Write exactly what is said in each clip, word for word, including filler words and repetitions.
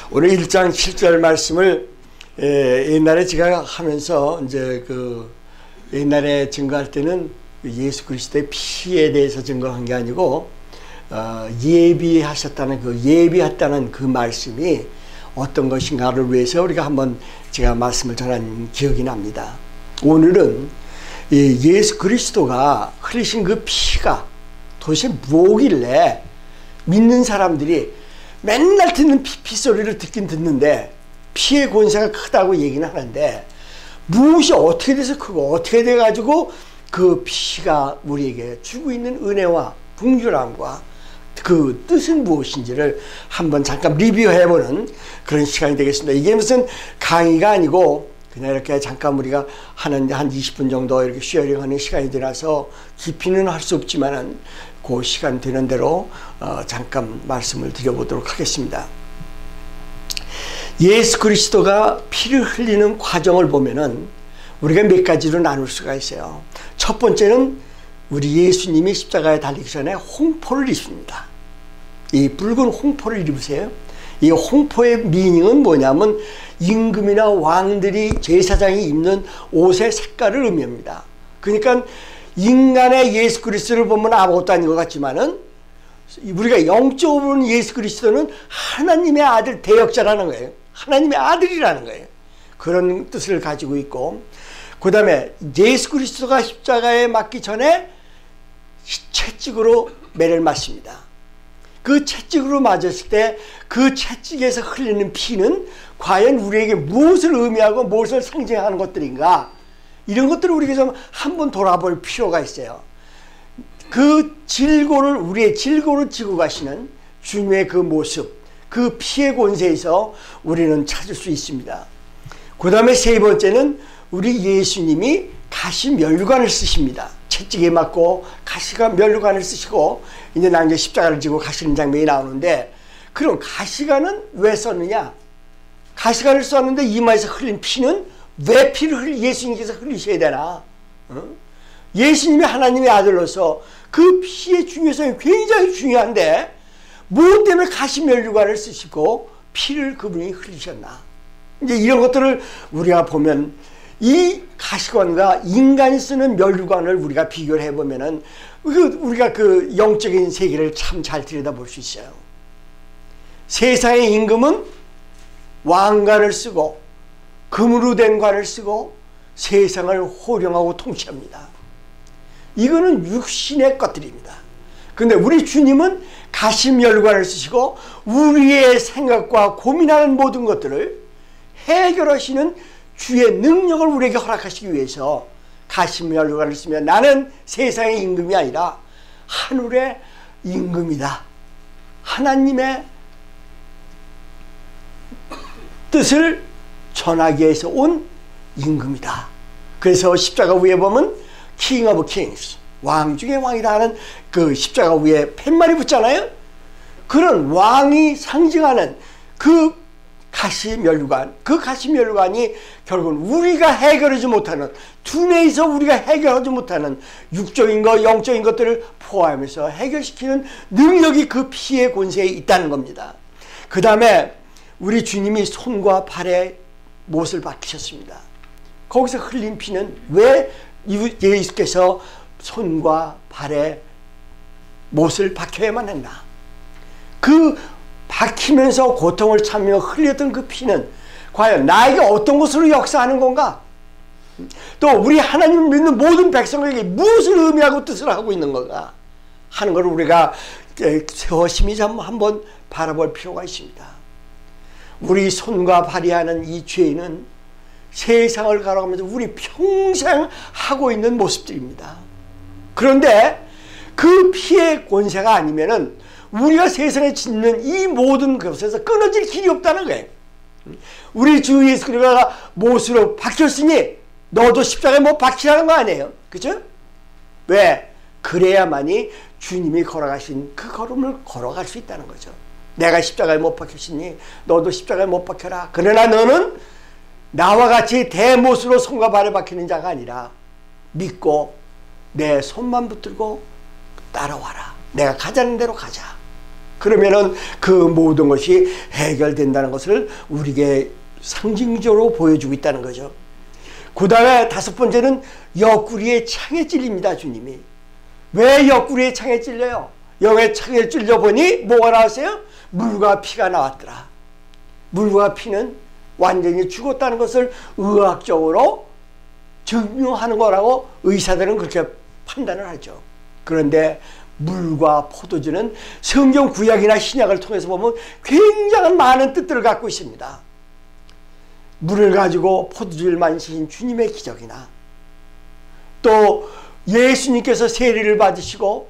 오늘 일 장 칠 절 말씀을 에, 옛날에 제가 하면서 이제 그 옛날에 증거할 때는 예수 그리스도의 피에 대해서 증거한 게 아니고 어, 예비하셨다는 그 예비했다는 그 말씀이 어떤 것인가를 위해서 우리가 한번 제가 말씀을 전한 기억이 납니다. 오늘은 이 예수 그리스도가 흘리신 그 피가 도대체 뭐길래 믿는 사람들이 맨날 듣는 피, 피 소리를 듣긴 듣는데 피의 권세가 크다고 얘기는 하는데 무엇이 어떻게 돼서 크고 어떻게 돼가지고 그 피가 우리에게 주고 있는 은혜와 긍휼함과 그 뜻은 무엇인지를 한번 잠깐 리뷰해보는 그런 시간이 되겠습니다. 이게 무슨 강의가 아니고 그냥 이렇게 잠깐 우리가 하는 한 이십 분 정도 이렇게 쉐어링하는 시간이 되라서 깊이는 할 수 없지만은 그 시간 되는 대로 어 잠깐 말씀을 드려보도록 하겠습니다. 예수 그리스도가 피를 흘리는 과정을 보면은 우리가 몇 가지로 나눌 수가 있어요. 첫 번째는 우리 예수님이 십자가에 달리기 전에 홍포를 입습니다. 이 붉은 홍포를 입으세요. 이 홍포의 미닝은 뭐냐면 임금이나 왕들이 제사장이 입는 옷의 색깔을 의미합니다. 그러니까 인간의 예수 그리스도를 보면 아무것도 아닌 것 같지만은 우리가 영적으로 보는 예수 그리스도는 하나님의 아들 대역자라는 거예요. 하나님의 아들이라는 거예요. 그런 뜻을 가지고 있고, 그 다음에 예수 그리스도가 십자가에 맞기 전에 채찍으로 매를 맞습니다. 그 채찍으로 맞았을 때 그 채찍에서 흘리는 피는 과연 우리에게 무엇을 의미하고 무엇을 상징하는 것들인가, 이런 것들을 우리가 좀 한번 돌아볼 필요가 있어요. 그 질고를, 우리의 질고를 지고 가시는 주님의 그 모습, 그 피의 권세에서 우리는 찾을 수 있습니다. 그 다음에 세 번째는 우리 예수님이 가시 면류관을 쓰십니다. 채찍에 맞고 가시가 면류관을 쓰시고 이제 나중에 십자가를 지고 가시는 장면이 나오는데, 그럼 가시관은 왜 썼느냐? 가시관을 썼는데 이마에서 흘린 피는 왜 피를 흘리, 예수님께서 흘리셔야 되나? 어? 예수님이 하나님의 아들로서 그 피의 중요성이 굉장히 중요한데 무엇 때문에 가시 면류관을 쓰시고 피를 그분이 흘리셨나? 이제 이런 것들을 우리가 보면 이 가시관과 인간이 쓰는 면류관을 우리가 비교를 해보면은 우리가 그 영적인 세계를 참 잘 들여다볼 수 있어요. 세상의 임금은 왕관을 쓰고 금으로 된 관을 쓰고 세상을 호령하고 통치합니다. 이거는 육신의 것들입니다. 그런데 우리 주님은 가시면류관을 쓰시고 우리의 생각과 고민하는 모든 것들을 해결하시는 주의 능력을 우리에게 허락하시기 위해서 가시면류관을 쓰며 나는 세상의 임금이 아니라 하늘의 임금이다, 하나님의 뜻을 전하기 위해서 온 임금이다. 그래서 십자가 위에 보면 King of Kings, 왕 중에 왕이다 하는 그 십자가 위에 팻말이 붙잖아요. 그런 왕이 상징하는 그 가시면류관, 그 가시면류관이 결국은 우리가 해결하지 못하는, 두뇌에서 우리가 해결하지 못하는 육적인 것, 영적인 것들을 포함해서 해결시키는 능력이 그 피의 권세에 있다는 겁니다. 그 다음에 우리 주님이 손과 발에 못을 박히셨습니다. 거기서 흘린 피는 왜 예수께서 손과 발에 못을 박혀야만 했나? 그 박히면서 고통을 참으며 흘렸던 그 피는 과연 나에게 어떤 것으로 역사하는 건가? 또 우리 하나님을 믿는 모든 백성에게 무엇을 의미하고 뜻을 하고 있는 건가 하는 것을 우리가 세워심히 한번 바라볼 필요가 있습니다. 우리 손과 발이 하는 이 죄는 세상을 걸어가면서 우리 평생 하고 있는 모습들입니다. 그런데 그 피의 권세가 아니면은 우리가 세상에 짓는 이 모든 것에서 끊어질 길이 없다는 거예요. 우리 주 예수 그리스도가 못으로 박혔으니 너도 십자가에 못 박히라는 거 아니에요. 그죠? 왜? 그래야만이 주님이 걸어가신 그 걸음을 걸어갈 수 있다는 거죠. 내가 십자가에 못 박혔으니 너도 십자가에 못 박혀라. 그러나 너는 나와 같이 대못으로 손과 발에 박히는 자가 아니라 믿고 내 손만 붙들고 따라와라. 내가 가자는 대로 가자. 그러면은 그 모든 것이 해결된다는 것을 우리에게 상징적으로 보여주고 있다는 거죠. 그 다음에 다섯 번째는 옆구리의 창에 찔립니다. 주님이. 왜 옆구리의 창에 찔려요? 영의 창에 찔려보니 뭐가 나왔어요? 물과 피가 나왔더라. 물과 피는 완전히 죽었다는 것을 의학적으로 증명하는 거라고 의사들은 그렇게 판단을 하죠. 그런데 물과 포도주는 성경 구약이나 신약을 통해서 보면 굉장한 많은 뜻들을 갖고 있습니다. 물을 가지고 포도주를 만드신 주님의 기적이나, 또 예수님께서 세례를 받으시고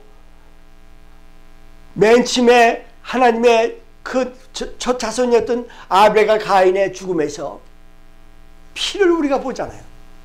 맨 처음에 하나님의 그 첫 자손이었던 아벨과 가인의 죽음에서 피를 우리가 보잖아요.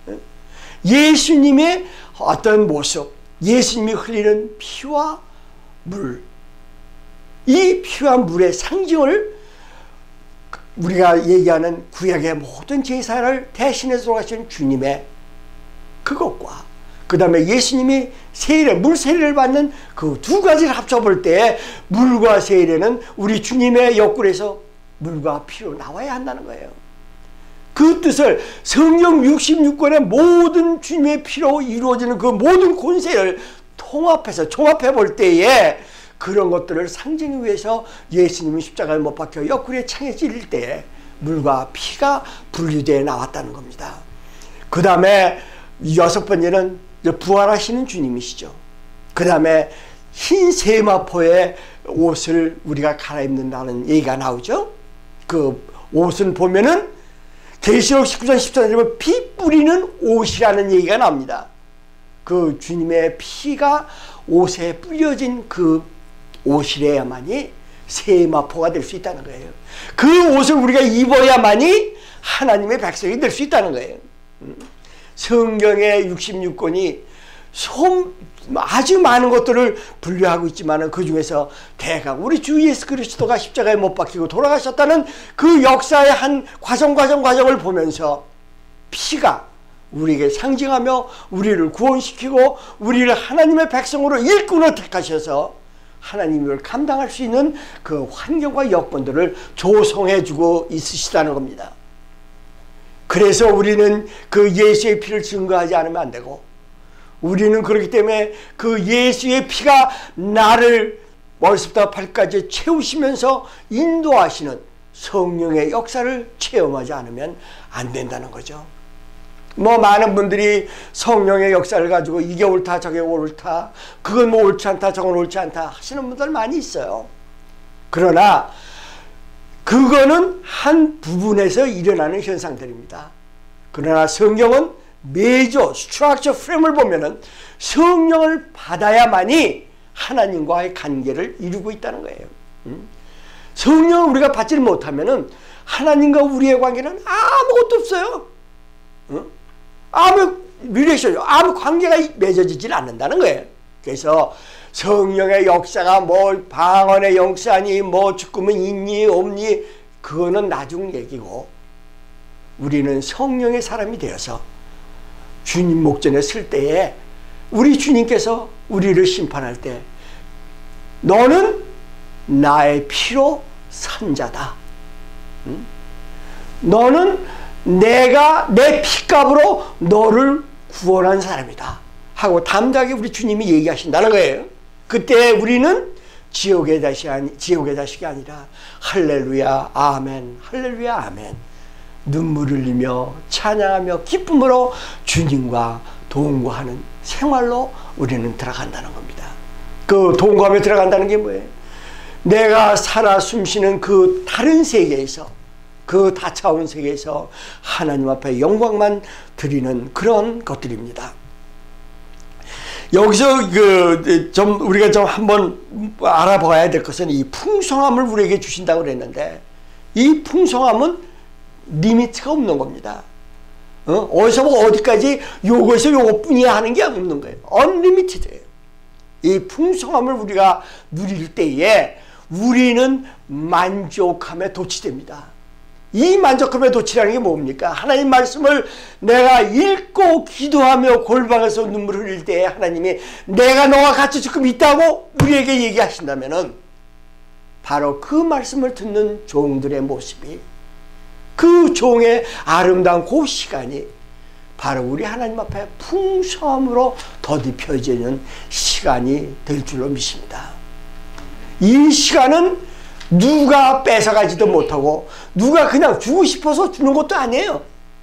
예수님의 어떤 모습, 예수님이 흘리는 피와 물, 이 피와 물의 상징을 우리가 얘기하는 구약의 모든 제사를 대신해서 돌아가신 주님의 그것과 그 다음에 예수님이 세례, 물 세례를 받는 그 두 가지를 합쳐볼 때 물과 세례는 우리 주님의 옆구리에서 물과 피로 나와야 한다는 거예요. 그 뜻을 성경 육십육 권의 모든 주님의 피로 이루어지는 그 모든 권세를 통합해서 종합해 볼 때에 그런 것들을 상징하기 위해서 예수님은 십자가에 못 박혀 옆구리에 창에 찔릴 때에 물과 피가 분리되어 나왔다는 겁니다. 그 다음에 여섯 번째는 부활하시는 주님이시죠. 그 다음에 흰 세마포의 옷을 우리가 갈아입는다는 얘기가 나오죠. 그 옷은 보면은 계시록 십구 장 십사 절에 보면 피 뿌리는 옷이라는 얘기가 나옵니다. 그 주님의 피가 옷에 뿌려진 그 옷이래야만이 세마포가 될 수 있다는 거예요. 그 옷을 우리가 입어야만이 하나님의 백성이 될 수 있다는 거예요. 성경의 육십육 권이 아주 많은 것들을 분류하고 있지만 그 중에서 대강 우리 주 예수 그리스도가 십자가에 못 박히고 돌아가셨다는 그 역사의 한 과정 과정 과정을 보면서 피가 우리에게 상징하며 우리를 구원시키고 우리를 하나님의 백성으로 일꾼을 택하셔서 하나님을 감당할 수 있는 그 환경과 여건들을 조성해주고 있으시다는 겁니다. 그래서 우리는 그 예수의 피를 증거하지 않으면 안 되고, 우리는 그렇기 때문에 그 예수의 피가 나를 머리부터 발까지 채우시면서 인도하시는 성령의 역사를 체험하지 않으면 안 된다는 거죠. 뭐 많은 분들이 성령의 역사를 가지고 이게 옳다 저게 옳다, 그건 뭐 옳지 않다 저건 옳지 않다 하시는 분들 많이 있어요. 그러나 그거는 한 부분에서 일어나는 현상들입니다. 그러나 성경은 메이저 스트럭처 프레임을 보면은 성령을 받아야만이 하나님과의 관계를 이루고 있다는 거예요. 성령을 우리가 받지 못하면은 하나님과 우리의 관계는 아무것도 없어요. 아무 리레이션, 아무 관계가 맺어지질 않는다는 거예요. 그래서 성령의 역사가 뭐 방언의 역사니 뭐 죽으면 있니 없니 그거는 나중 얘기고, 우리는 성령의 사람이 되어서 주님 목전에 설 때에 우리 주님께서 우리를 심판할 때 너는 나의 피로 산 자다. 응? 너는 내가 내 피값으로 너를 구원한 사람이다 하고 담대하게 우리 주님이 얘기하신다는 거예요. 그때 우리는 지옥의 자식이, 아니, 지옥의 자식이 아니라 할렐루야 아멘 할렐루야 아멘 눈물을 흘리며 찬양하며 기쁨으로 주님과 동거하는 생활로 우리는 들어간다는 겁니다. 그 동거하며 들어간다는 게 뭐예요? 내가 살아 숨쉬는 그 다른 세계에서, 그 다차원 세계에서 하나님 앞에 영광만 드리는 그런 것들입니다. 여기서 그 좀 우리가 좀 한번 알아봐야 될 것은 이 풍성함을 우리에게 주신다고 그랬는데, 이 풍성함은 리미트가 없는 겁니다. 어? 어디서 어디까지 요거에서 요것뿐이야 하는 게 없는 거예요. 언리미티드예요. 이 풍성함을 우리가 누릴 때에 우리는 만족함에 도취됩니다. 이 만족함에 도취라는 게 뭡니까? 하나님 말씀을 내가 읽고 기도하며 골방에서 눈물을 흘릴 때 하나님이 내가 너와 같이 지금 있다고 우리에게 얘기하신다면은 바로 그 말씀을 듣는 종들의 모습이, 그 종의 아름다운 그 시간이 바로 우리 하나님 앞에 풍성함으로 더딥혀지는 시간이 될 줄로 믿습니다. 이 시간은 누가 뺏어가지도 못하고 누가 그냥 주고 싶어서 주는 것도 아니에요.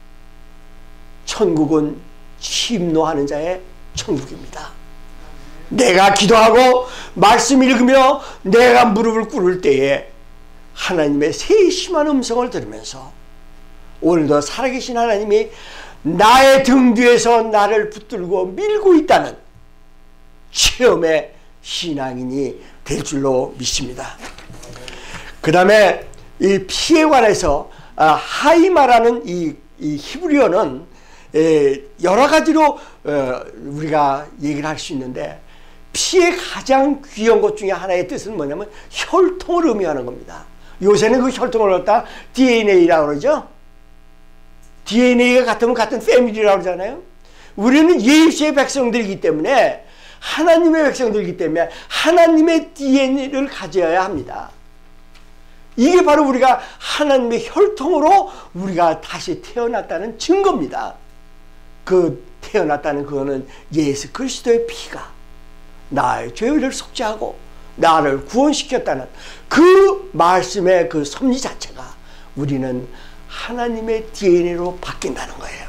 천국은 침노하는 자의 천국입니다. 내가 기도하고 말씀 읽으며 내가 무릎을 꿇을 때에 하나님의 세심한 음성을 들으면서 오늘도 살아계신 하나님이 나의 등 뒤에서 나를 붙들고 밀고 있다는 체험의 신앙인이 될 줄로 믿습니다. 그 다음에 이 피에 관해서 하이마라는 이, 이 히브리어는 여러 가지로 우리가 얘기를 할 수 있는데, 피의 가장 귀한 것 중에 하나의 뜻은 뭐냐면 혈통을 의미하는 겁니다. 요새는 그 혈통을 갖다 디엔에이라고 그러죠. 디엔에이가 같으면 같은 패밀리라고 그러잖아요. 우리는 예수의 백성들이기 때문에, 하나님의 백성들이기 때문에 하나님의 디엔에이를 가져야 합니다. 이게 바로 우리가 하나님의 혈통으로 우리가 다시 태어났다는 증거입니다. 그 태어났다는 그거는 예수 그리스도의 피가 나의 죄를 속죄하고 나를 구원시켰다는 그 말씀의 그 섭리 자체가 우리는 하나님의 디엔에이로 바뀐다는 거예요.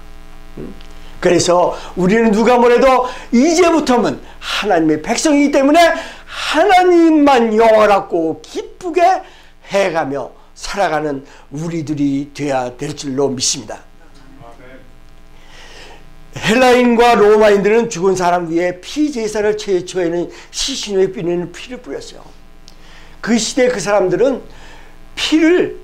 그래서 우리는 누가 뭐래도 이제부터는 하나님의 백성이기 때문에 하나님만 영원하고 기쁘게 해가며 살아가는 우리들이 되어야 될 줄로 믿습니다. 헬라인과 로마인들은 죽은 사람 위에 피제사를 최초에는 시신에 뿌리는 피를 뿌렸어요. 그 시대 그 사람들은 피를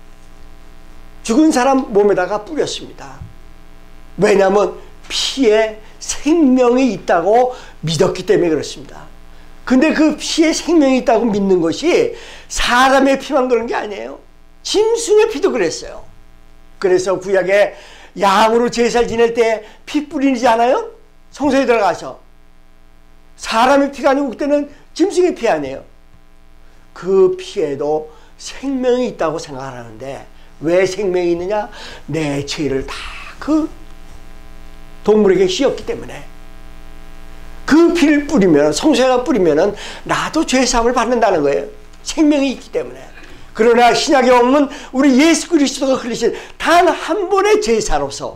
죽은 사람 몸에다가 뿌렸습니다. 왜냐하면 피에 생명이 있다고 믿었기 때문에 그렇습니다. 근데 그 피에 생명이 있다고 믿는 것이 사람의 피만 그런 게 아니에요. 짐승의 피도 그랬어요. 그래서 구약에 양으로 제사를 지낼 때 피 뿌리지 않아요? 성소에 들어가서. 사람의 피가 아니고 그때는 짐승의 피 아니에요. 그 피에도 생명이 있다고 생각하는데, 왜 생명이 있느냐? 내 죄를 다 그 동물에게 씌웠기 때문에. 그 피를 뿌리면, 성소에다 뿌리면은 나도 죄사함을 받는다는 거예요. 생명이 있기 때문에. 그러나 신약에 보면 우리 예수 그리스도가 흘리신 단 한 번의 제사로서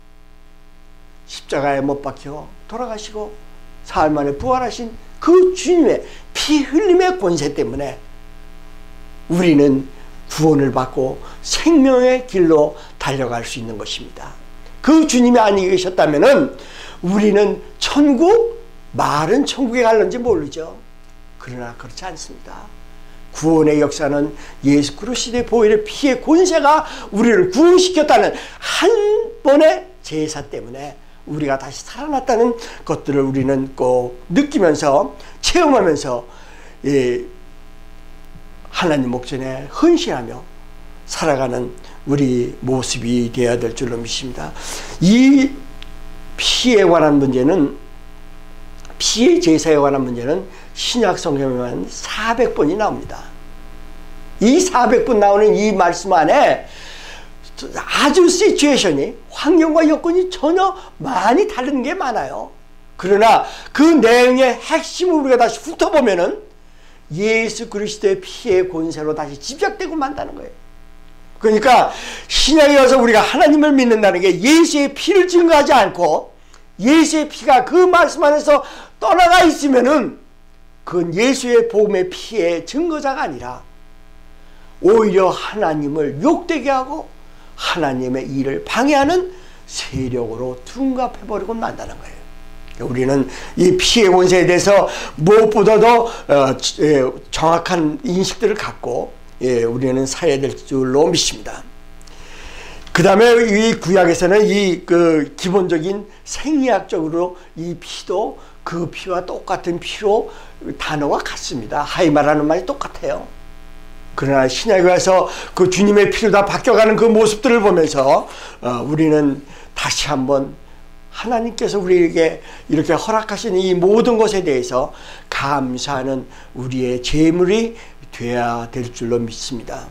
십자가에 못 박혀 돌아가시고 사흘 만에 부활하신 그 주님의 피 흘림의 권세 때문에 우리는 구원을 받고 생명의 길로 달려갈 수 있는 것입니다. 그 주님이 아니 계셨다면은 우리는 천국, 말은 천국에 갈는지 모르죠. 그러나 그렇지 않습니다. 구원의 역사는 예수 그리스도의 보혈의 피의 권세가 우리를 구원시켰다는 한 번의 제사 때문에 우리가 다시 살아났다는 것들을 우리는 꼭 느끼면서 체험하면서 예, 하나님 목전에 헌신하며 살아가는 우리 모습이 되어야 될 줄로 믿습니다. 이 피에 관한 문제는, 피의 제사에 관한 문제는 신약 성경에만 사백 번이 나옵니다. 이 사백 번 나오는 이 말씀 안에 아주 시츄에이션이, 환경과 여건이 전혀 많이 다른 게 많아요. 그러나 그 내용의 핵심을 우리가 다시 훑어보면은 예수 그리스도의 피의 권세로 다시 집약되고 만다는 거예요. 그러니까 신약에 와서 우리가 하나님을 믿는다는 게 예수의 피를 증거하지 않고 예수의 피가 그 말씀 안에서 떠나가 있으면은 그건 예수의 복음의 피의 증거자가 아니라 오히려 하나님을 욕되게 하고 하나님의 일을 방해하는 세력으로 둔갑해버리고 만다는 거예요. 우리는 이 피의 권세에 대해서 무엇보다도 정확한 인식들을 갖고 우리는 살아야 될 줄로 믿습니다. 그 다음에 이 구약에서는 이 그 기본적인 생리학적으로 이 피도 그 피와 똑같은 피로 단어가 같습니다. 하이마라는 말이 똑같아요. 그러나 신약에 와서 그 주님의 피로 다 바뀌어가는 그 모습들을 보면서 우리는 다시 한번 하나님께서 우리에게 이렇게 허락하신 이 모든 것에 대해서 감사하는 우리의 재물이 돼야 될 줄로 믿습니다.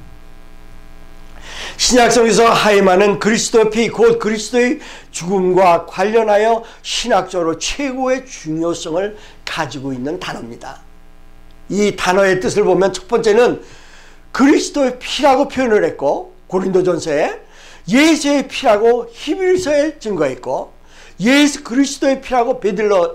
신약성에서 하이마는 그리스도의 피, 곧 그리스도의 죽음과 관련하여 신학적으로 최고의 중요성을 가지고 있는 단어입니다. 이 단어의 뜻을 보면 첫 번째는 그리스도의 피라고 표현을 했고, 고린도전서에 예수의 피라고 히브리서에 증거했고, 예수 그리스도의 피라고 베들러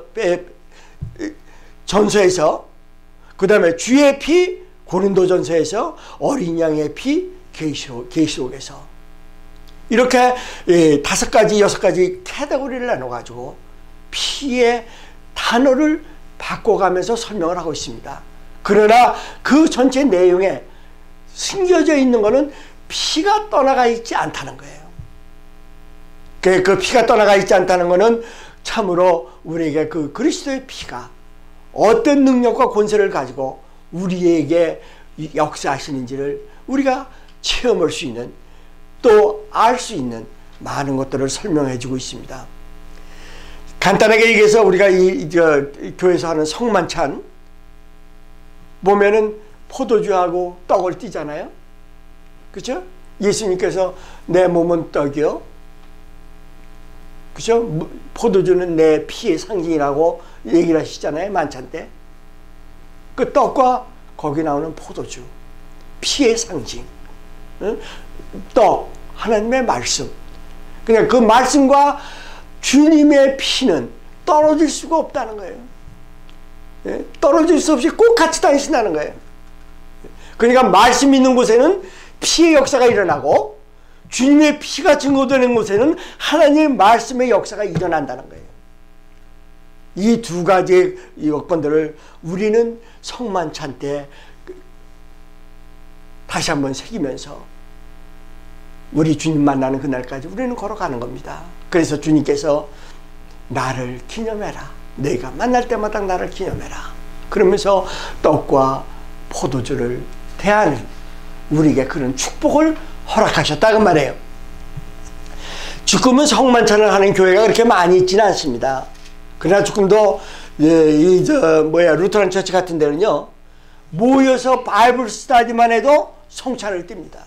전서에서, 그 다음에 주의 피 고린도전서에서, 어린 양의 피 계시록, 계시록에서, 이렇게 예, 다섯 가지 여섯 가지 카테고리를 나눠가지고 피의 단어를 바꿔가면서 설명을 하고 있습니다. 그러나 그 전체 내용에 숨겨져 있는 것은 피가 떠나가 있지 않다는 거예요. 그, 그 피가 떠나가 있지 않다는 것은 참으로 우리에게 그 그리스도의 피가 어떤 능력과 권세를 가지고 우리에게 역사하시는지를 우리가 체험할 수 있는, 또 알 수 있는 많은 것들을 설명해 주고 있습니다. 간단하게 얘기해서 우리가 이, 저, 교회에서 하는 성만찬 보면은 포도주하고 떡을 띠잖아요. 그렇죠? 예수님께서 내 몸은 떡이요, 그렇죠? 포도주는 내 피의 상징이라고 얘기를 하시잖아요, 만찬 때. 그 떡과 거기 나오는 포도주, 피의 상징. 응? 떡, 하나님의 말씀. 그냥 그 말씀과 주님의 피는 떨어질 수가 없다는 거예요. 예? 떨어질 수 없이 꼭 같이 다니신다는 거예요. 그러니까 말씀 있는 곳에는 피의 역사가 일어나고, 주님의 피가 증거되는 곳에는 하나님의 말씀의 역사가 일어난다는 거예요. 이 두 가지의 여건들을 우리는 성만찬 때 다시 한번 새기면서 우리 주님 만나는 그날까지 우리는 걸어가는 겁니다. 그래서 주님께서 나를 기념해라, 내가 만날 때마다 나를 기념해라, 그러면서 떡과 포도주를 대하는 우리에게 그런 축복을 허락하셨다 그 말이에요. 지금은 성만찬을 하는 교회가 그렇게 많이 있지는 않습니다. 그러나 지금도 예, 이 저 뭐야 루터란 처치 같은 데는요, 모여서 바이블 스터디만 해도 성찬을 띱니다.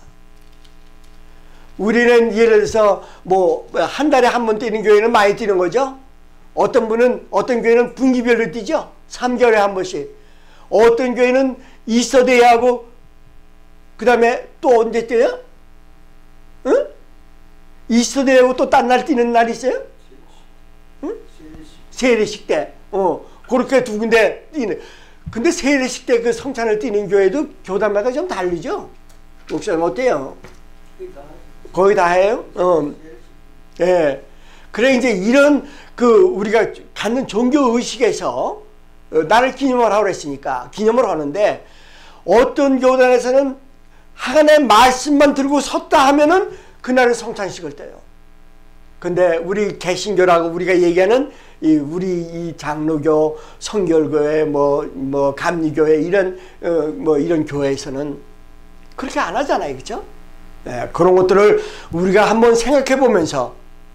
우리는 예를 들어서 뭐 한 달에 한 번 뛰는 교회는 많이 뛰는 거죠. 어떤 분은 어떤 교회는 분기별로 뛰죠. 삼 개월에 한 번씩. 어떤 교회는 이스터데이 하고 그 다음에 또 언제 뛰어요? 응? 이스터데이 하고 또 딴 날 뛰는 날 있어요? 응? 세례식 때. 어, 그렇게 두 군데 뛰는. 근데 세례식 때 그 성찬을 뛰는 교회도 교단마다 좀 다르죠? 목사님 어때요? 거의 다 해요? 어. 예. 그래, 이제 이런 그 우리가 갖는 종교 의식에서 어, 나를 기념을 하고 그랬으니까 기념을 하는데, 어떤 교단에서는 하나님의 말씀만 들고 섰다 하면은 그날은 성찬식을 떼요. 근데 우리 개신교라고 우리가 얘기하는 이 우리 이 장로교, 성결교회, 뭐, 뭐, 감리교회 이런, 어, 뭐 이런 교회에서는 그렇게 안 하잖아요. 그죠? 네, 그런 것들을 우리가 한번 생각해 보면서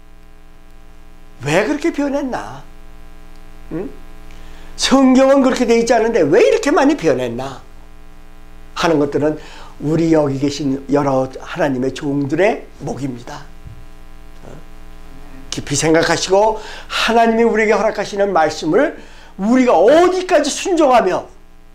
왜 그렇게 변했나? 응? 성경은 그렇게 되어 있지 않은데 왜 이렇게 많이 변했나? 하는 것들은 우리 여기 계신 여러 하나님의 종들의 목입니다. 깊이 생각하시고 하나님이 우리에게 허락하시는 말씀을 우리가 어디까지 순종하며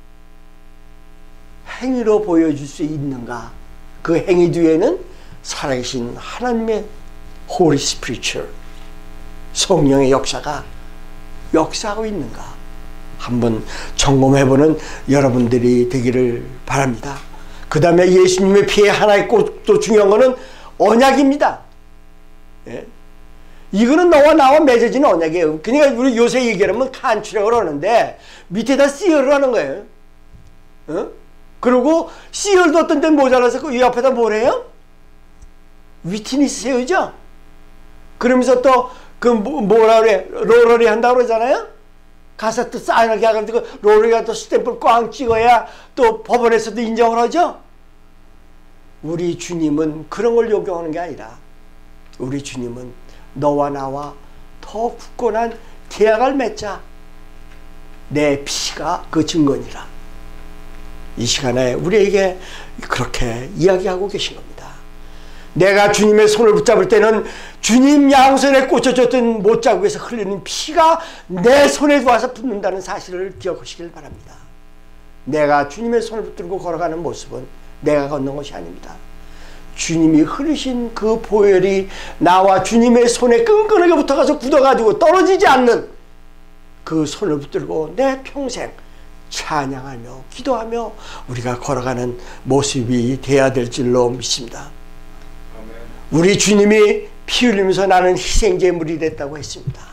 행위로 보여줄 수 있는가? 그 행위 뒤에는 살아계신 하나님의 Holy Spiritual, 성령의 역사가 역사하고 있는가? 한번 점검해보는 여러분들이 되기를 바랍니다. 그 다음에 예수님의 피에 하나 있고 또 중요한 거는 언약입니다. 예? 이거는 너와 나와 맺어지는 언약이에요. 그러니까 우리 요새 얘기하면 칸추라고 하는데 밑에다 씨얼을 하는 거예요. 어? 그리고 씨얼도 어떤 때 모자라서 그 옆에다 뭘 해요? 위트니스 세우죠? 그러면서 또 그 뭐라 그래? 롤러리 한다고 그러잖아요? 가서 또 사인하게 해가지고 롤러리가 또 스탬프를 꽝 찍어야 또 법원에서도 인정을 하죠? 우리 주님은 그런 걸 요구하는 게 아니라 우리 주님은 너와 나와 더 굳건한 계약을 맺자. 내 피가 그 증거니라. 이 시간에 우리에게 그렇게 이야기하고 계신 겁니다. 내가 주님의 손을 붙잡을 때는 주님 양손에 꽂혀졌던 못자국에서 흘리는 피가 내 손에 와서 붙는다는 사실을 기억하시길 바랍니다. 내가 주님의 손을 붙들고 걸어가는 모습은 내가 걷는 것이 아닙니다. 주님이 흐르신 그 보혈이 나와 주님의 손에 끈끈하게 붙어가서 굳어가지고 떨어지지 않는 그 손을 붙들고 내 평생 찬양하며 기도하며 우리가 걸어가는 모습이 되어야 될 줄로 믿습니다. 우리 주님이 피 흘리면서 나는 희생제물이 됐다고 했습니다.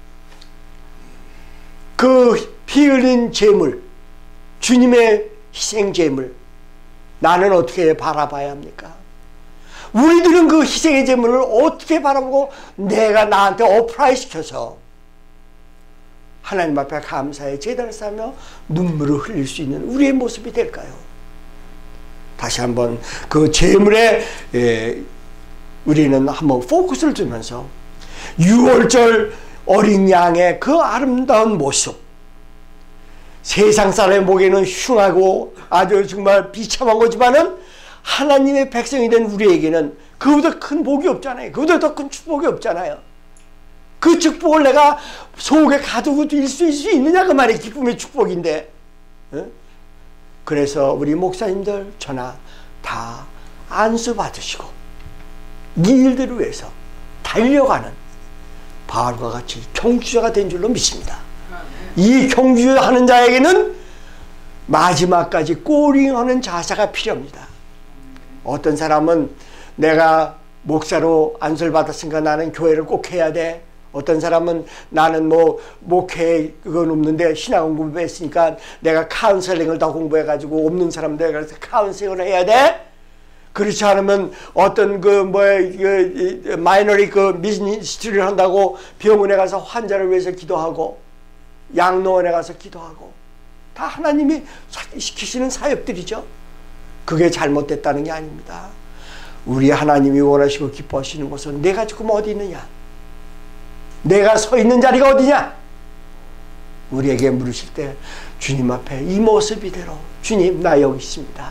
그 피 흘린 제물, 주님의 희생제물, 나는 어떻게 바라봐야 합니까? 우리들은 그 희생의 제물을 어떻게 바라보고 내가 나한테 어플라이 시켜서 하나님 앞에 감사의 제단을 쌓으며 눈물을 흘릴 수 있는 우리의 모습이 될까요? 다시 한번 그 제물에 에, 우리는 한번 포커스를 두면서 유월절 어린 양의 그 아름다운 모습, 세상 사람의 보기에는 흉하고 아주 정말 비참한 거지만은 하나님의 백성이 된 우리에게는 그보다 큰 복이 없잖아요. 그보다 더 큰 축복이 없잖아요. 그 축복을 내가 속에 가두고 들 수 있느냐 그 말이 기쁨의 축복인데. 어? 그래서 우리 목사님들 저나 다 안수 받으시고 이 일들을 위해서 달려가는 바울과 같이 경주자가 된 줄로 믿습니다. 이 경주하는 자에게는 마지막까지 꼬링하는 자세가 필요합니다. 어떤 사람은 내가 목사로 안수를 받았으니까 나는 교회를 꼭 해야 돼. 어떤 사람은 나는 뭐 목회 그건 없는데 신앙 공부했으니까 내가 카운셀링을 다 공부해가지고 없는 사람들 그래서 카운셀링을 해야 돼. 그렇지 않으면 어떤 그 뭐야 그 마이너리 그 미니스트리를 한다고 병원에 가서 환자를 위해서 기도하고 양로원에 가서 기도하고 다 하나님이 시키시는 사역들이죠. 그게 잘못됐다는 게 아닙니다. 우리 하나님이 원하시고 기뻐하시는 것은 내가 지금 어디 있느냐, 내가 서 있는 자리가 어디냐, 우리에게 물으실 때 주님 앞에 이 모습 이대로 주님 나 여기 있습니다.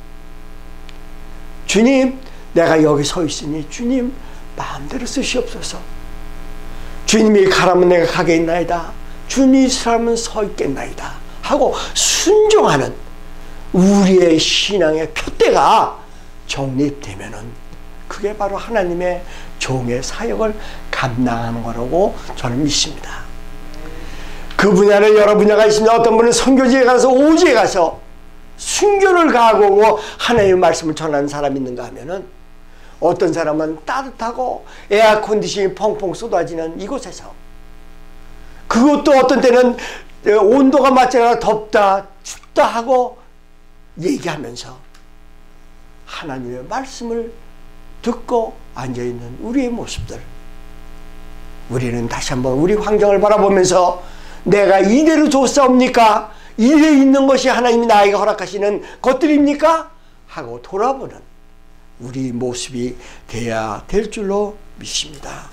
주님 내가 여기 서 있으니 주님 마음대로 쓰시옵소서. 주님이 가라면 내가 가겠나이다. 주님이 서라면 서 있겠나이다 하고 순종하는 우리의 신앙의 표대가 정립되면은 그게 바로 하나님의 종의 사역을 감당하는 거라고 저는 믿습니다. 그 분야는 여러 분야가 있습니다. 어떤 분은 선교지에 가서 오지에 가서 순교를 가하고 하나님의 말씀을 전하는 사람이 있는가 하면은 어떤 사람은 따뜻하고 에어컨디션이 펑펑 쏟아지는 이곳에서, 그것도 어떤 때는 온도가 맞지 않아 덥다 춥다 하고 얘기하면서 하나님의 말씀을 듣고 앉아있는 우리의 모습들, 우리는 다시 한번 우리 환경을 바라보면서 내가 이대로 좋사옵니까? 이대로 있는 것이 하나님이 나에게 허락하시는 것들입니까? 하고 돌아보는 우리 모습이 돼야 될 줄로 믿습니다.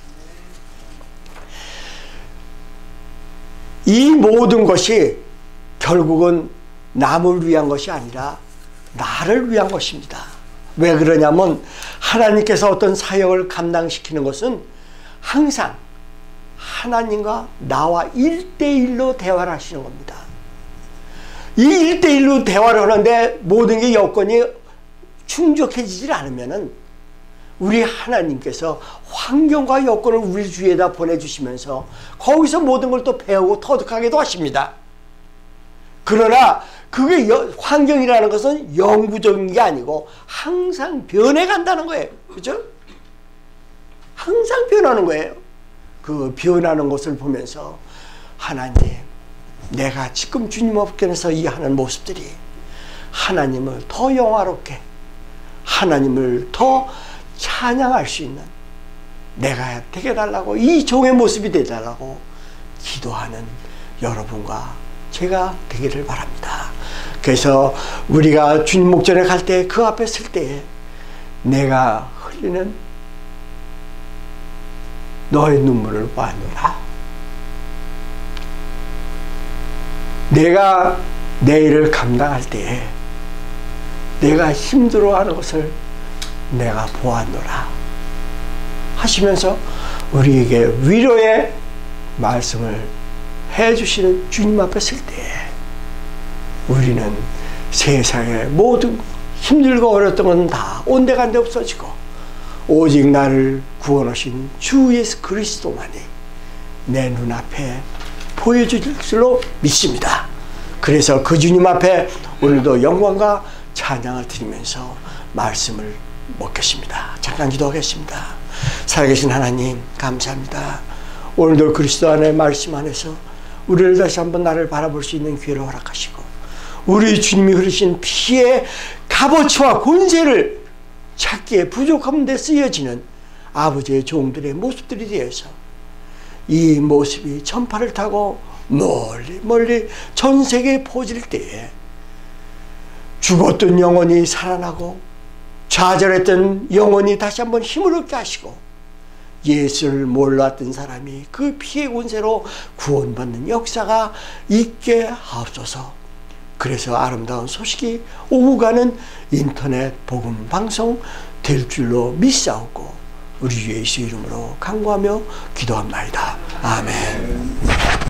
이 모든 것이 결국은 남을 위한 것이 아니라 나를 위한 것입니다. 왜 그러냐면 하나님께서 어떤 사역을 감당시키는 것은 항상 하나님과 나와 일대일로 대화를 하시는 겁니다. 이 일대일로 대화를 하는데 모든 게 여건이 충족해지질 않으면은 우리 하나님께서 환경과 여건을 우리 주위에다 보내주시면서 거기서 모든 걸 또 배우고 터득하기도 하십니다. 그러나 그게 여, 환경이라는 것은 영구적인 게 아니고 항상 변해간다는 거예요. 그죠? 항상 변하는 거예요. 그 변하는 것을 보면서 하나님, 내가 지금 주님 앞에서 이 하는 모습들이 하나님을 더 영화롭게, 하나님을 더 찬양할 수 있는 내가 되게 달라고, 이 종의 모습이 되달라고 기도하는 여러분과 제가 되기를 바랍니다. 그래서 우리가 주님 목전에 갈 때, 그 앞에 설 때에 내가 흘리는 너의 눈물을 보아노라. 내가 내 일을 감당할 때에 내가 힘들어하는 것을 내가 보았노라 하시면서 우리에게 위로의 말씀을 해주시는 주님 앞에 설 때에 우리는 세상의 모든 힘들고 어려웠던 건 다 온데간데 없어지고 오직 나를 구원하신 주 예수 그리스도만이 내 눈앞에 보여줄 줄로 믿습니다. 그래서 그 주님 앞에 오늘도 영광과 찬양을 드리면서 말씀을 먹겠습니다. 잠깐 기도하겠습니다. 살아계신 하나님 감사합니다. 오늘도 그리스도 안에 말씀 안에서 우리를 다시 한번 나를 바라볼 수 있는 기회를 허락하시고 우리 주님이 흐르신 피의 값어치와 권세를 찾기에 부족함 데 쓰여지는 아버지의 종들의 모습들이 되어서 이 모습이 전파를 타고 멀리 멀리 전 세계에 퍼질 때에 죽었던 영혼이 살아나고 좌절했던 영혼이 다시 한번 힘을 얻게 하시고 예수를 몰랐던 사람이 그 피의 권세로 구원받는 역사가 있게 하옵소서. 그래서 아름다운 소식이 오고 가는 인터넷 복음 방송 될 줄로 믿사오고 우리 예수 이름으로 간구하며 기도합나이다. 아멘.